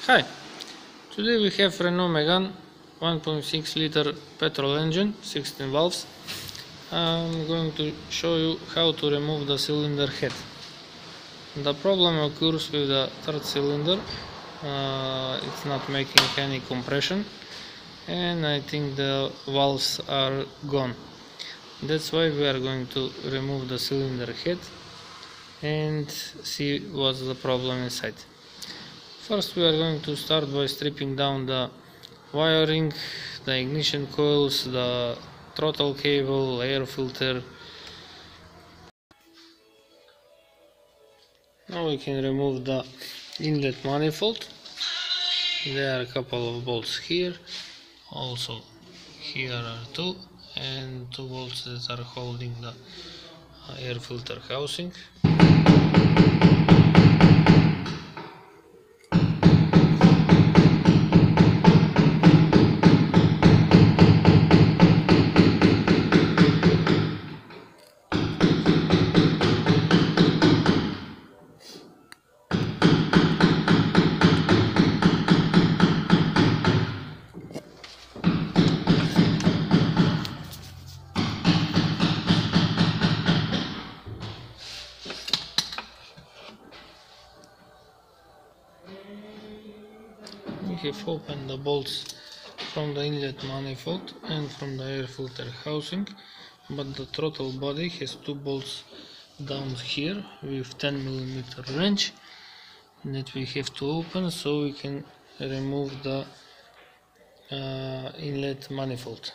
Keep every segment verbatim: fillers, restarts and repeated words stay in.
Hi, today we have Renault Megane one point six liter petrol engine, sixteen valves. I'm going to show you how to remove the cylinder head. The problem occurs with the third cylinder, uh, it's not making any compression, and I think the valves are gone. That's why we are going to remove the cylinder head and see what's the problem inside. First, we are going to start by stripping down the wiring, the ignition coils, the throttle cable, air filter. Now we can remove the inlet manifold. There are a couple of bolts here, also here are two, and two bolts that are holding the air filter housing. We have opened the bolts from the inlet manifold and from the air filter housing, but the throttle body has two bolts down here with ten millimeter wrench that we have to open so we can remove the uh, inlet manifold.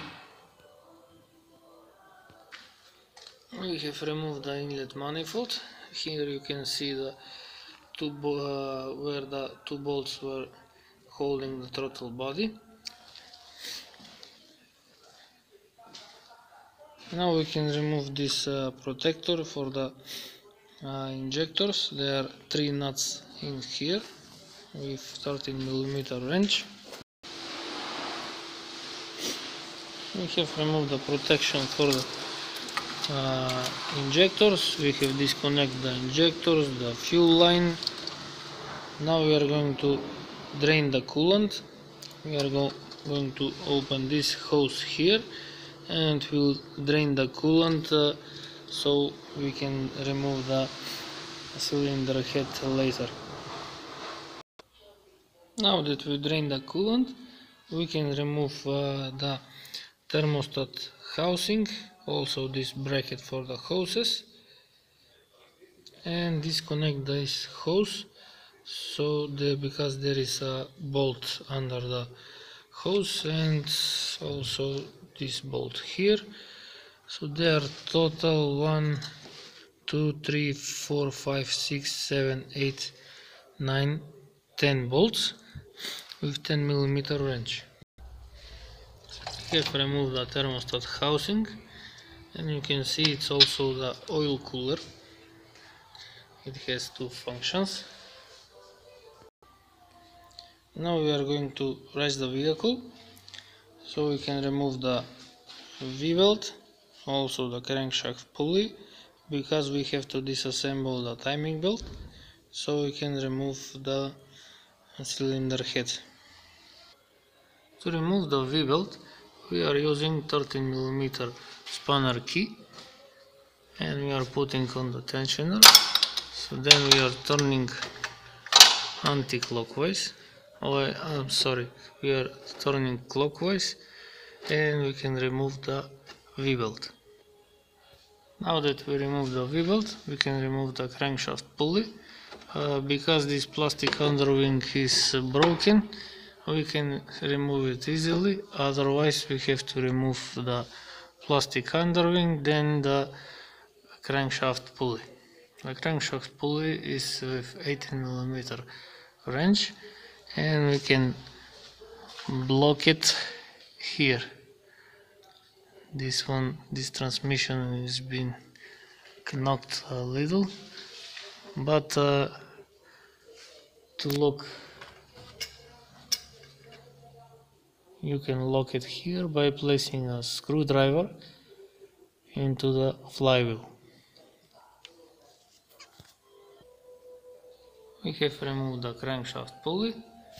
We have removed the inlet manifold. Here you can see the two uh, where the two bolts were holding the throttle body. Now we can remove this uh, protector for the uh, injectors. There are three nuts in here with thirteen millimeter wrench. We have removed the protection for the uh, injectors. We have disconnected the injectors, the fuel line. Now we are going to drain the coolant. We are go going to open this hose here and we'll drain the coolant uh, so we can remove the cylinder head later. Now that we drain the coolant, we can remove uh, the thermostat housing, also this bracket for the hoses, and disconnect this hose so the, because there is a bolt under the hose and also this bolt here. So there are total one, two, three, four, five, six, seven, eight, nine, ten bolts with ten millimeter wrench. We have removed the thermostat housing, and you can see it's also the oil cooler. It has two functions. Now we are going to raise the vehicle, so we can remove the V-belt, also the crankshaft pulley, because we have to disassemble the timing belt, so we can remove the cylinder head. To remove the V-belt, we are using thirteen millimeter spanner key, and we are putting on the tensioner. So then we are turning anti-clockwise. Oh, I'm sorry, we are turning clockwise, and we can remove the V-belt. Now that we remove the V-belt, we can remove the crankshaft pulley. Uh, because this plastic underwing is uh, broken, we can remove it easily. Otherwise, we have to remove the plastic underwing, then the crankshaft pulley. The crankshaft pulley is with eighteen millimeter wrench, and we can block it here. This one, this transmission has been knocked a little, but uh, to lock, you can lock it here by placing a screwdriver into the flywheel. We have removed the crankshaft pulley,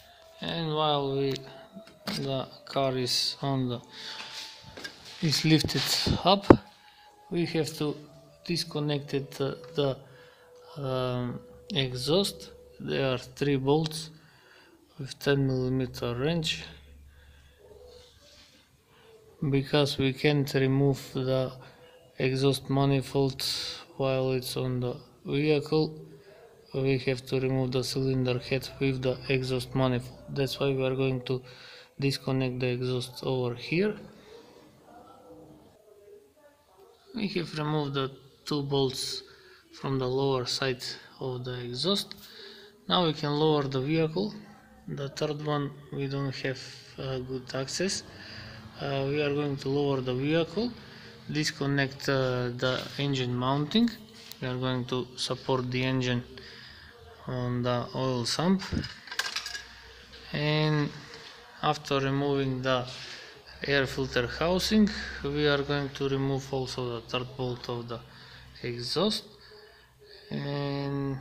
And while we the car is on the is lifted up, we have to disconnect it, uh, the um, exhaust. There are three bolts with ten millimeter range, because we can't remove the exhaust manifold while it's on the vehicle. We have to remove the cylinder head with the exhaust manifold. That's why we are going to disconnect the exhaust over here. We have removed the two bolts from the lower side of the exhaust. Now we can lower the vehicle. The third one we don't have uh, good access. Uh, we are going to lower the vehicle, disconnect uh, the engine mounting. We are going to support the engine on the oil sump, and after removing the air filter housing, we are going to remove also the third bolt of the exhaust. And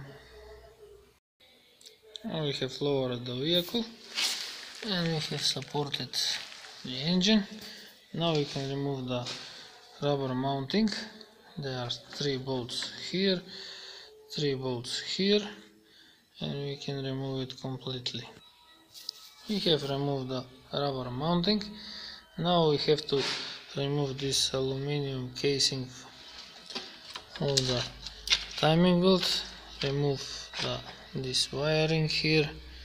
now we have lowered the vehicle and we have supported the engine. Now we can remove the rubber mounting. There are three bolts here, three bolts here, and we can remove it completely. We have removed the rubber mounting. Now we have to remove this aluminum casing of the timing belt, remove the, this wiring here,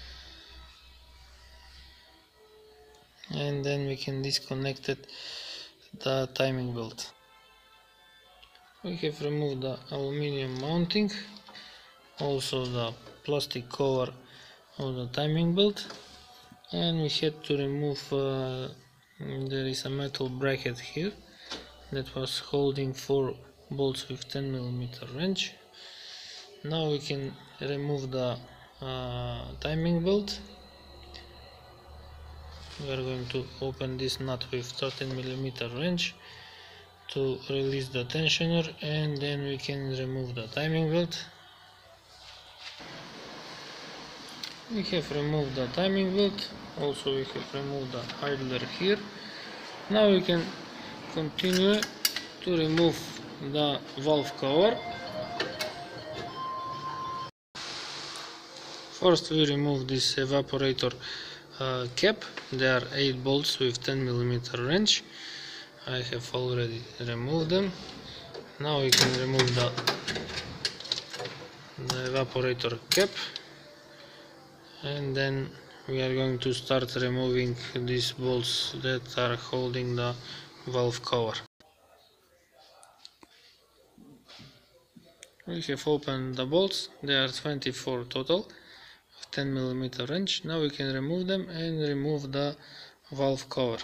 and then we can disconnect it, the timing belt. We have removed the aluminum mounting, also the plastic cover of the timing belt, and we had to remove, uh, there is a metal bracket here that was holding four bolts with ten millimeter wrench. Now we can remove the uh, timing belt. We are going to open this nut with thirteen millimeter wrench to release the tensioner, and then we can remove the timing belt. We have removed the timing belt, also we have removed the idler here. Now we can continue to remove the valve cover. First we remove this evaporator uh, cap. There are eight bolts with ten millimeter wrench. I have already removed them. Now we can remove the, the evaporator cap, and then we are going to start removing these bolts that are holding the valve cover. We have opened the bolts. There are twenty-four total of ten millimeter wrench. Now we can remove them and remove the valve cover.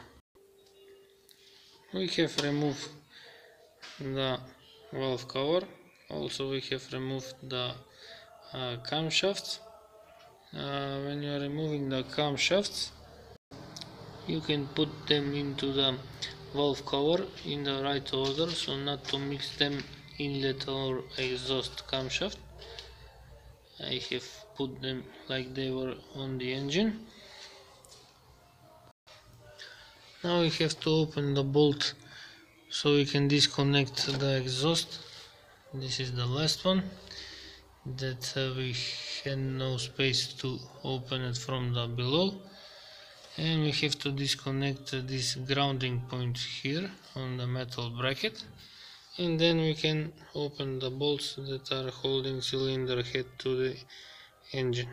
We have removed the valve cover. Also we have removed the uh, camshafts. Uh, when you are removing the camshafts, you can put them into the valve cover in the right order, so not to mix them inlet or exhaust camshaft. I have put them like they were on the engine. Now we have to open the bolt so we can disconnect the exhaust. This is the last one that uh, we had no space to open it from the below, and we have to disconnect uh, this grounding point here on the metal bracket, and then we can open the bolts that are holding cylinder head to the engine.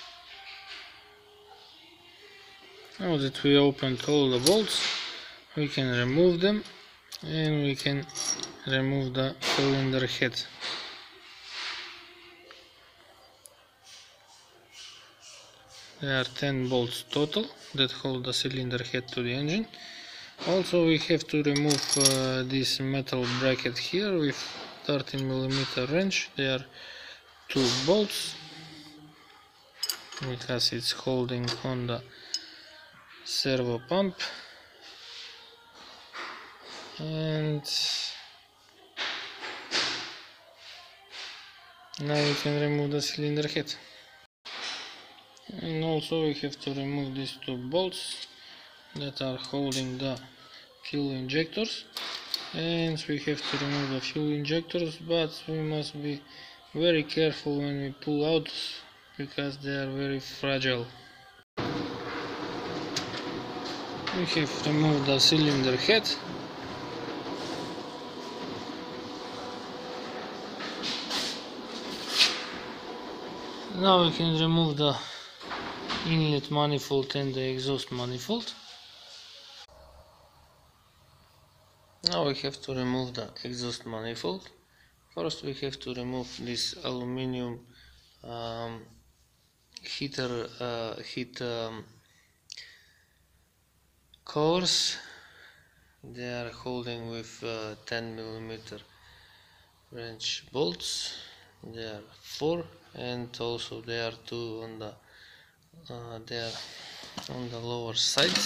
Now that we opened all the bolts, we can remove them, and we can remove the cylinder head. There are ten bolts total that hold the cylinder head to the engine. Also we have to remove uh, this metal bracket here with thirteen millimeter wrench. There are two bolts because it's holding on the servo pump, and now we can remove the cylinder head. And also we have to remove these two bolts that are holding the fuel injectors, and we have to remove the fuel injectors, but we must be very careful when we pull out because they are very fragile. We have removed the cylinder head. Now we can remove the inlet manifold and the exhaust manifold. Now we have to remove the exhaust manifold. First we have to remove this aluminum um, heater uh, heat um, covers. They are holding with uh, ten millimeter wrench bolts. There are four, and also there are two on the uh, there on the lower side.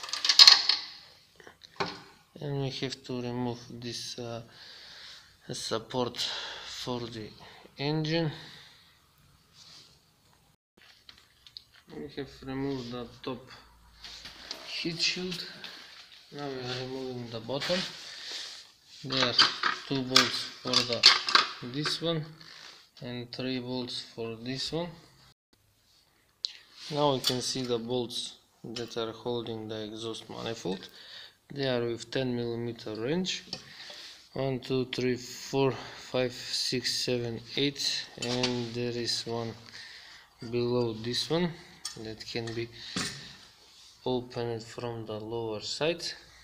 And we have to remove this uh, support for the engine. We have removed the top heat shield. Now we are removing the bottom. There are two bolts for the this one and three bolts for this one. Now we can see the bolts that are holding the exhaust manifold. They are with ten millimeter wrench. one, two, three, four, five, six, seven, eight, and there is one below this one that can be opened from the lower side.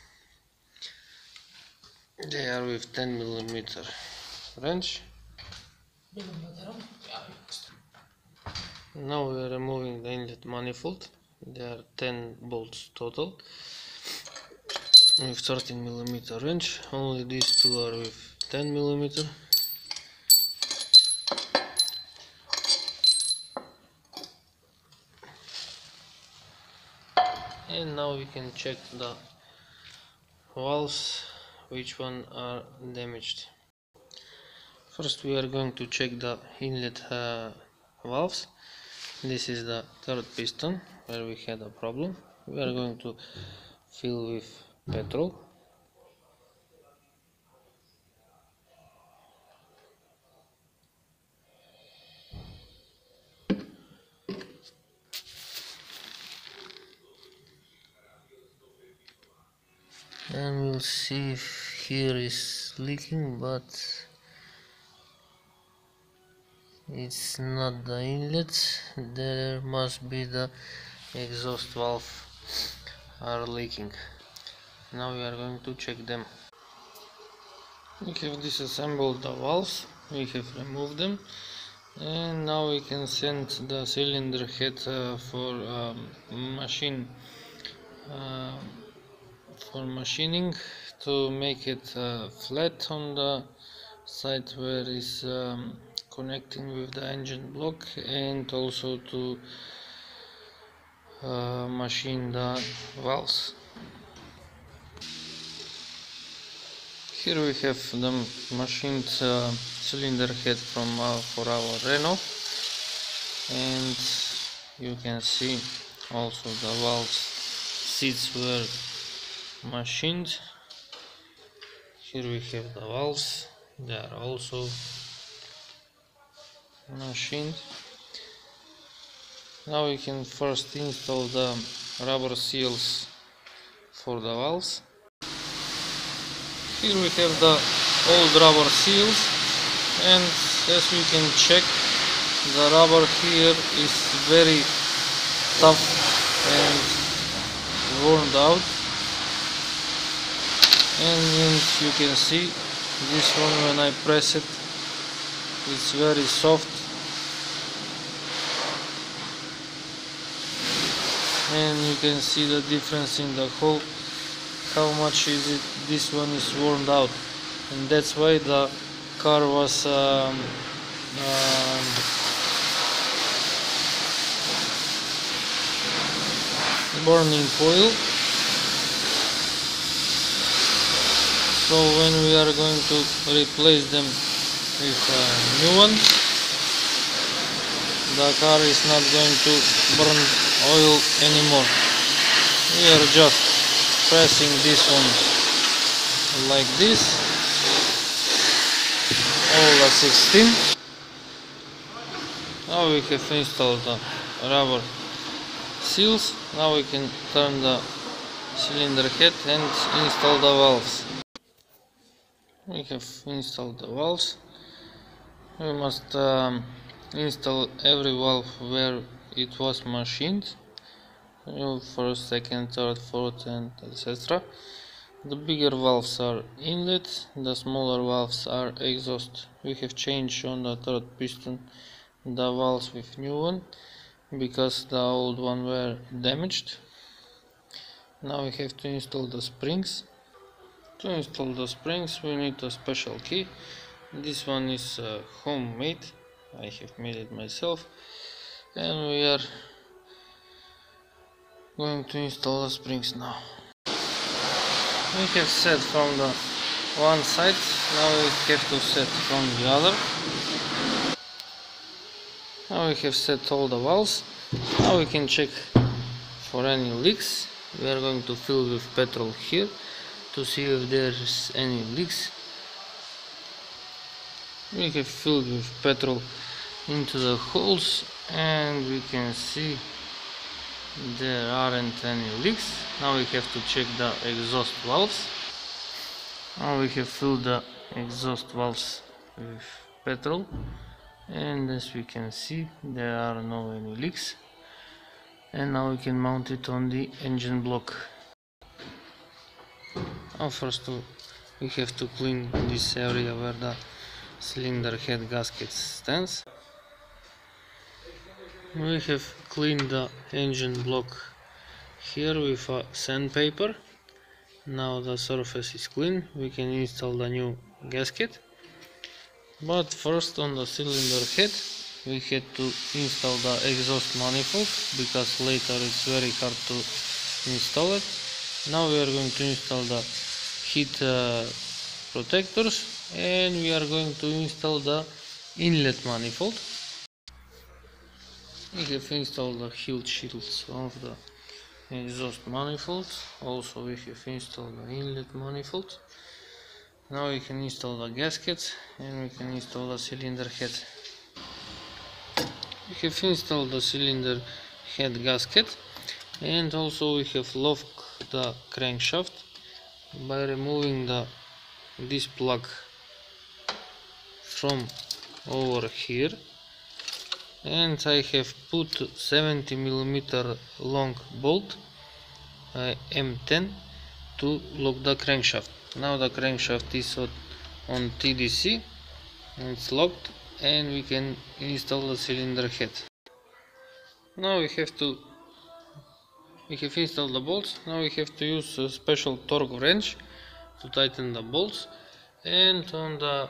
They are with ten millimeter wrench. Now we are removing the inlet manifold. There are ten bolts total with thirteen millimeter wrench. Only these two are with ten millimeter. And now we can check the valves, which one are damaged. First we are going to check the inlet uh, valves. This is the third piston where we had a problem. We are going to fill with petrol. And we'll see if here is leaking, but it's not the inlet. There must be the exhaust valve are leaking. Now we are going to check them. We have disassembled the valves, we have removed them, and now we can send the cylinder head uh, for um, machine uh, for machining to make it uh, flat on the side where is um, connecting with the engine block, and also to uh, machine the valves. Here we have the machined uh, cylinder head from uh, for our Renault, and you can see also the valve seats were machined. Here we have the valves, they are also machined. Now we can first install the rubber seals for the valves. Here we have the old rubber seals, and as we can check, the rubber here is very tough and worn out, and you can see this one, when I press it, it's very soft, and you can see the difference in the hole, how much is it, this one is worn out, and that's why the car was um, um, burning oil. So when we are going to replace them with a new one, the car is not going to burn oil anymore. We are just pressing this one like this, all the sixteen. Now we have installed the rubber seals. Now we can turn the cylinder head and install the valves. We have installed the valves. We must um, install every valve where it was machined. First, second, third, fourth, and et cetera. The bigger valves are inlet, the smaller valves are exhaust. We have changed on the third piston the valves with new one because the old one were damaged. Now we have to install the springs. To install the springs we need a special key. This one is uh, homemade. I have made it myself, and we are going to install the springs now. We have set from the one side, now we have to set from the other. Now we have set all the valves. Now we can check for any leaks. We are going to fill with petrol here to see if there is any leaks. We have filled with petrol into the holes and we can see there aren't any leaks. Now we have to check the exhaust valves. Now we have filled the exhaust valves with petrol, and as we can see there are no any leaks. And now we can mount it on the engine block. Now first we have to clean this area where the cylinder head gasket stands. We have cleaned the engine block here with a sandpaper. Now the surface is clean, we can install the new gasket. But first, on the cylinder head we had to install the exhaust manifold because later it's very hard to install it. Now we are going to install the heat uh, protectors, and we are going to install the inlet manifold. We have installed the heat shields of the exhaust manifold. Also we have installed the inlet manifold. Now we can install the gaskets and we can install the cylinder head. We have installed the cylinder head gasket, and also we have locked the crankshaft by removing the this plug from over here, and I have put seventy millimeter long bolt uh, M ten to lock the crankshaft. Now the crankshaft is on, on T D C, it's locked, and we can install the cylinder head. Now we have to we have installed the bolts. Now we have to use a special torque wrench to tighten the bolts, and on the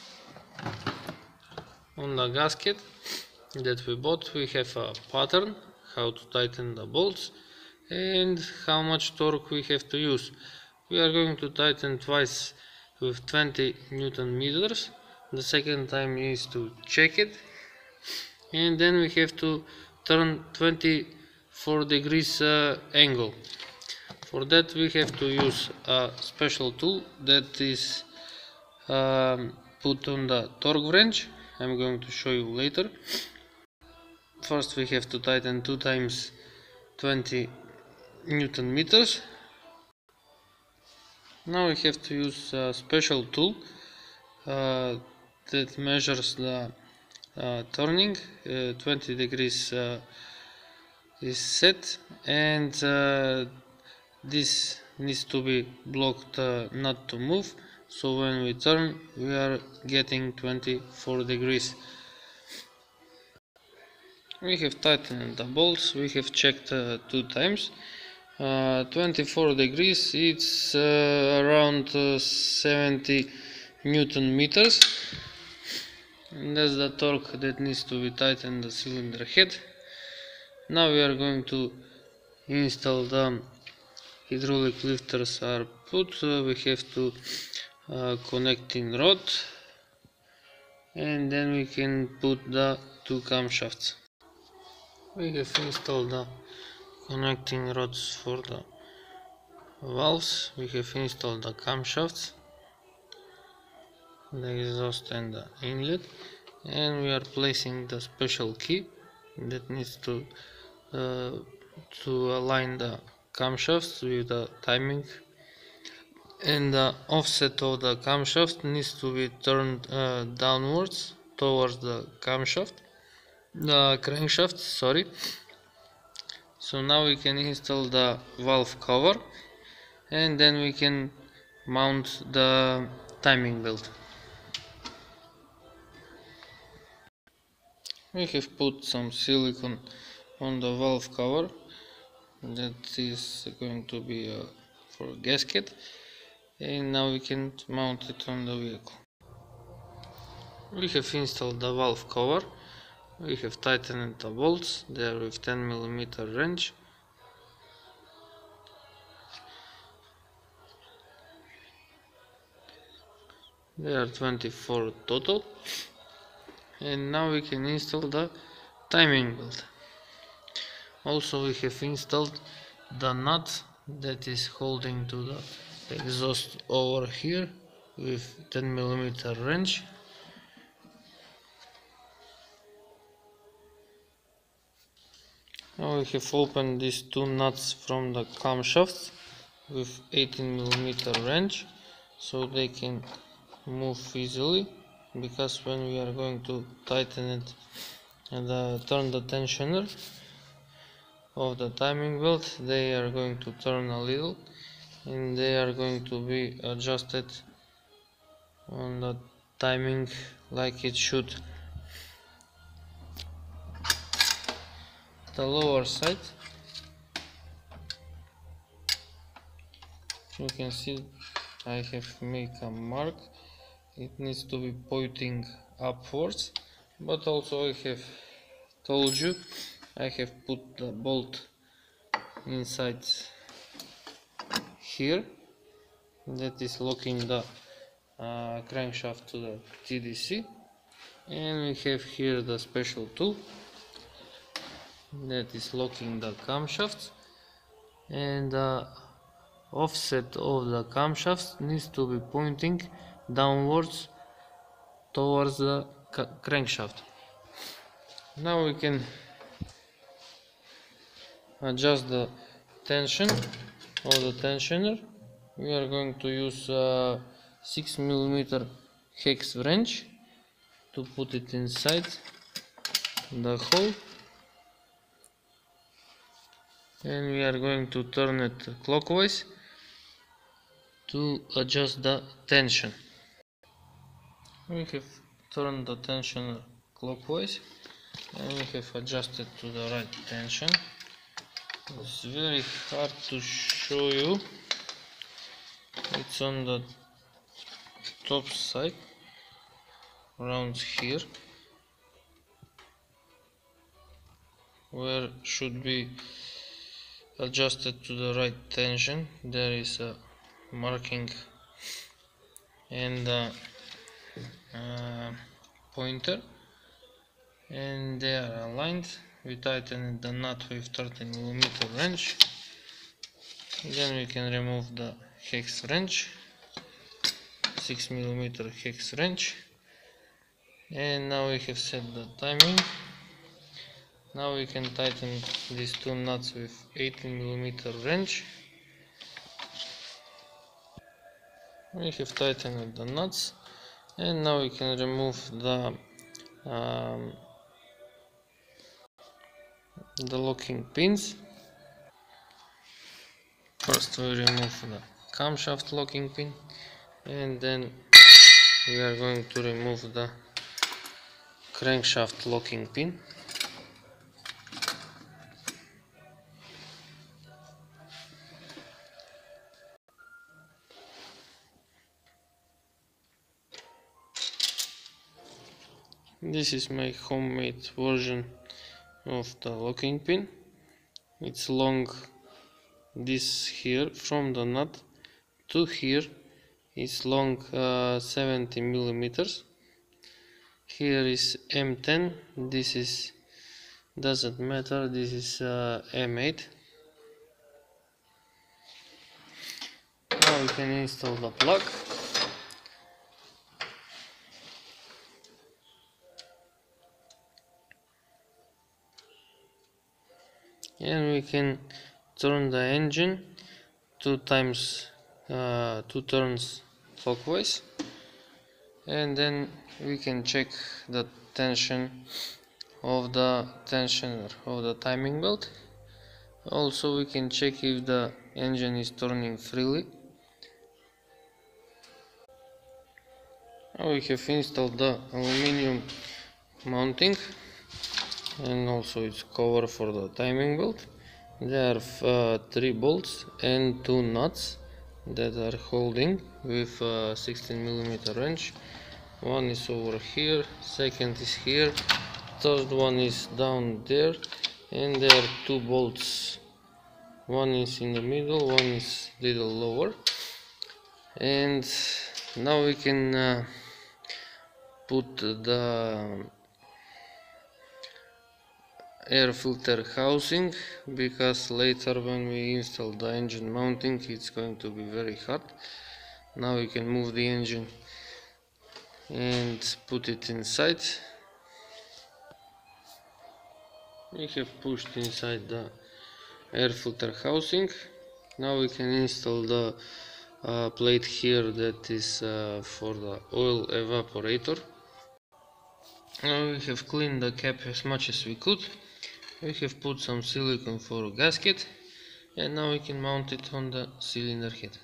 on the gasket that we bought we have a pattern how to tighten the bolts and how much torque we have to use. We are going to tighten twice with twenty newton meters. The second time is to check it, and then we have to turn twenty-four degrees uh, angle. For that we have to use a special tool that is um, put on the torque wrench. I'm going to show you later. First we have to tighten two times twenty newton meters. Now we have to use a special tool uh, that measures the uh, turning. uh, twenty degrees uh, is set, and uh, this needs to be blocked uh, not to move, so when we turn we are getting twenty-four degrees. We have tightened the bolts, we have checked uh, two times. uh, twenty-four degrees, it's uh, around uh, seventy newton meters, and that's the torque that needs to be tightened the cylinder head. Now we are going to install the hydraulic lifters are put. Uh, we have to uh, connect in rod, and then we can put the two camshafts. We have installed the connecting rods for the valves. We have installed the camshafts, the exhaust and the inlet, and we are placing the special key that needs to uh, to align the camshafts with the timing, and the offset of the camshaft needs to be turned uh, downwards towards the camshaft, the crankshaft, sorry. So now we can install the valve cover, and then we can mount the timing belt. We have put some silicone on the valve cover, that is going to be uh, for a gasket, and now we can mount it on the vehicle. We have installed the valve cover. We have tightened the bolts. They are with ten millimeter wrench. They are twenty-four total. And now we can install the timing belt. Also we have installed the nut that is holding to the exhaust over here with ten millimeter wrench. Now we have opened these two nuts from the camshafts with eighteen millimeter wrench, so they can move easily, because when we are going to tighten it and uh, turn the tensioner of the timing belt, they are going to turn a little, and they are going to be adjusted on the timing like it should. The lower side, you can see I have made a mark. It needs to be pointing upwards, but also I have told you I have put the bolt inside here that is locking the uh, crankshaft to the T D C, and we have here the special tool that is locking the camshafts, and the offset of the camshafts needs to be pointing downwards towards the crankshaft. Now we can adjust the tension of the tensioner. We are going to use a six millimeter hex wrench to put it inside the hole, and we are going to turn it clockwise to adjust the tension. We have turned the tensioner clockwise, and we have adjusted to the right tension. It's very hard to show you. It's on the top side, around here, where should be adjusted to the right tension. There is a marking and a uh, pointer, and they are aligned. We tighten the nut with thirty millimeter wrench. Then we can remove the hex wrench, six millimeter hex wrench, and now we have set the timing. Now we can tighten these two nuts with eighteen millimeter wrench. We have tightened the nuts, and now we can remove the um, the locking pins. First we remove the camshaft locking pin, and then we are going to remove the crankshaft locking pin. This is my homemade version of the locking pin. It's long, this here from the nut to here is long uh, seventy millimeters. Here is M ten, this is doesn't matter, this is uh, M eight. Now we can install the plug. And we can turn the engine two times, uh, two turns clockwise, and then we can check the tension of the tensioner of the timing belt. Also we can check if the engine is turning freely. Now we have installed the aluminium mounting and also its cover for the timing belt. There are uh, three bolts and two nuts that are holding with a sixteen millimeter wrench. One is over here, second is here, third one is down there, and there are two bolts. One is in the middle, one is little lower. And now we can uh, put the air filter housing, because later when we install the engine mounting it's going to be very hard. Now we can move the engine and put it inside. We have pushed inside the air filter housing. Now we can install the uh, plate here that is uh, for the oil evaporator. Now we have cleaned the cap as much as we could. We have put some silicone for a gasket, and now we can mount it on the cylinder head.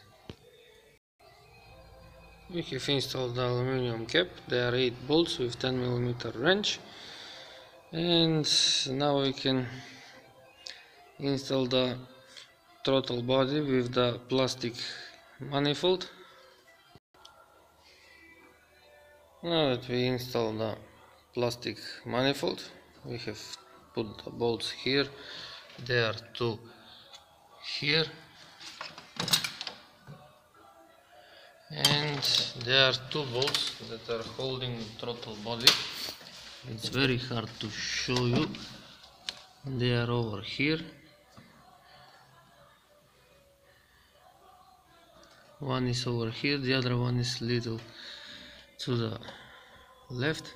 We have installed the aluminum cap. There are eight bolts with ten millimeter wrench, and now we can install the throttle body with the plastic manifold. Now that we install the plastic manifold, we have put the bolts here. There are two here, and there are two bolts that are holding the throttle body. It's very hard to show you. They are over here. One is over here, the other one is little to the left.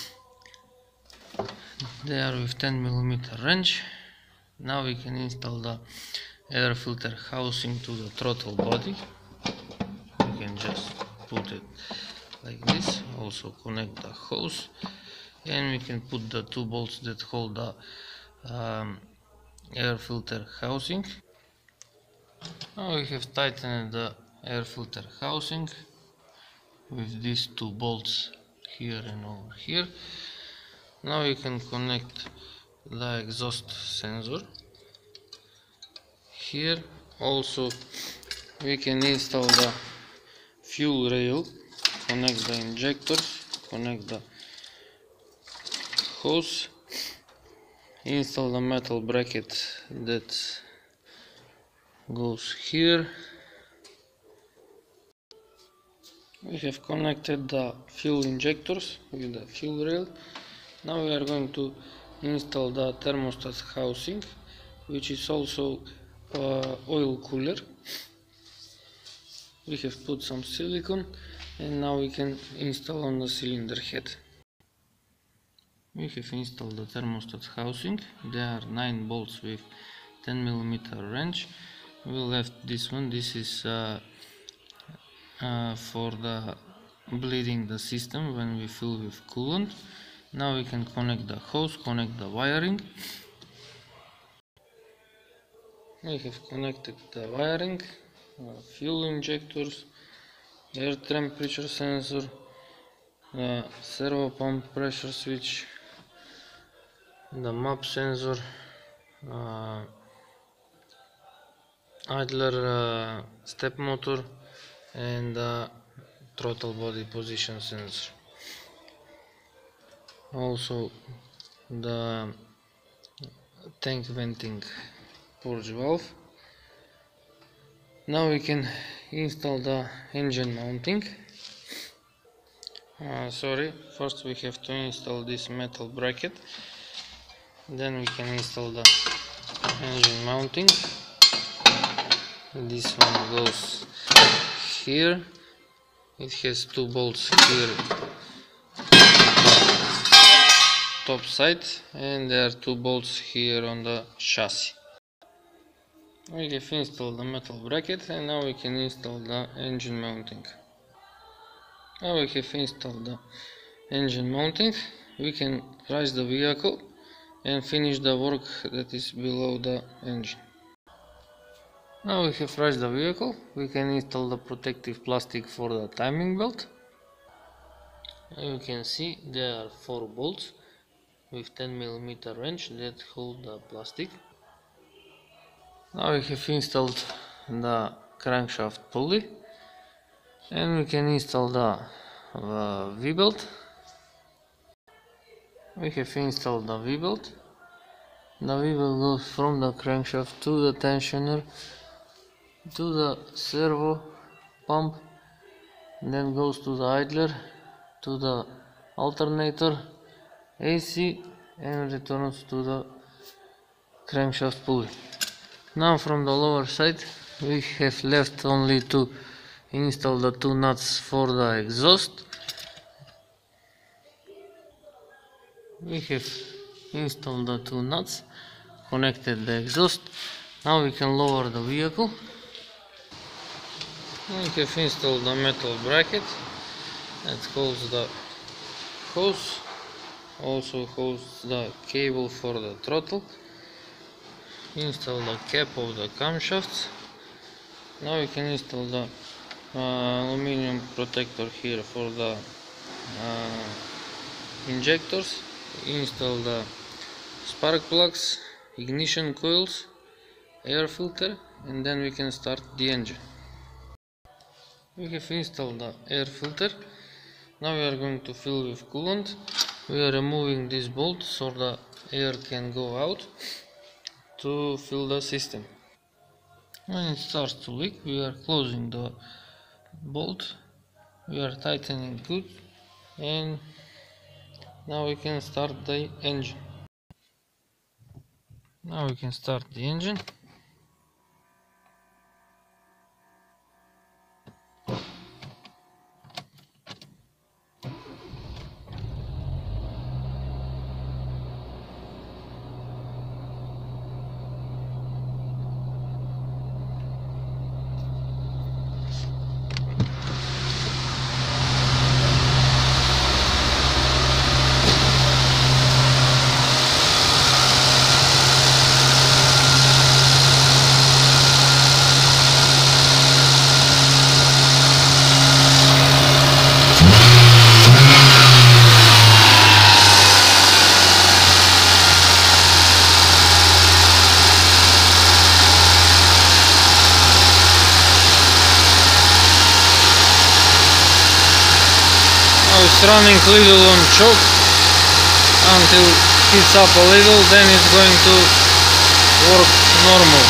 They are with ten millimeter wrench. Now we can install the air filter housing to the throttle body. We can just put it like this. Also connect the hose, and we can put the two bolts that hold the um, air filter housing. Now we have tightened the air filter housing with these two bolts here and over here. Now we can connect the exhaust sensor here. Also we can install the fuel rail, connect the injectors, connect the hose, install the metal bracket that goes here. We have connected the fuel injectors with the fuel rail. Now we are going to install the thermostat housing, which is also uh, oil cooler. We have put some silicone, and now we can install on the cylinder head. We have installed the thermostat housing. There are nine bolts with ten millimeter wrench. We left this one. This is uh, uh, for the bleeding the system when we fill with coolant. Now we can connect the hose, connect the wiring. We have connected the wiring, uh, fuel injectors, air temperature sensor, the servo pump pressure switch, the map sensor, uh, idler uh, step motor, and the throttle body position sensor. Also the tank venting purge valve. Now we can install the engine mounting. Uh, sorry, first we have to install this metal bracket. Then we can install the engine mounting. This one goes here. It has two bolts here top side, and there are two bolts here on the chassis. We have installed the metal bracket, and now we can install the engine mounting. Now we have installed the engine mounting, we can raise the vehicle and finish the work that is below the engine. Now we have raised the vehicle, we can install the protective plastic for the timing belt. And you can see there are four bolts with ten millimeter wrench that hold the plastic. Now we have installed the crankshaft pulley, and we can install the uh, V-belt. We have installed the V-belt. The V-belt goes from the crankshaft to the tensioner to the servo pump, then goes to the idler, to the alternator, A C, and returns to the crankshaft pulley. Now from the lower side we have left only to install the two nuts for the exhaust. We have installed the two nuts, connected the exhaust. Now we can lower the vehicle. We have installed the metal bracket that holds the hose, also holds the cable for the throttle. Install the cap of the camshafts. Now we can install the uh, aluminum protector here for the uh, injectors. Install the spark plugs, ignition coils, air filter, and then we can start the engine. We have installed the air filter. Now we are going to fill with coolant. We are removing this bolt so the air can go out to fill the system. When it starts to leak, we are closing the bolt, we are tightening good, and now we can start the engine. Now we can start the engine. It's running little on choke until it heats up a little, then it's going to work normal.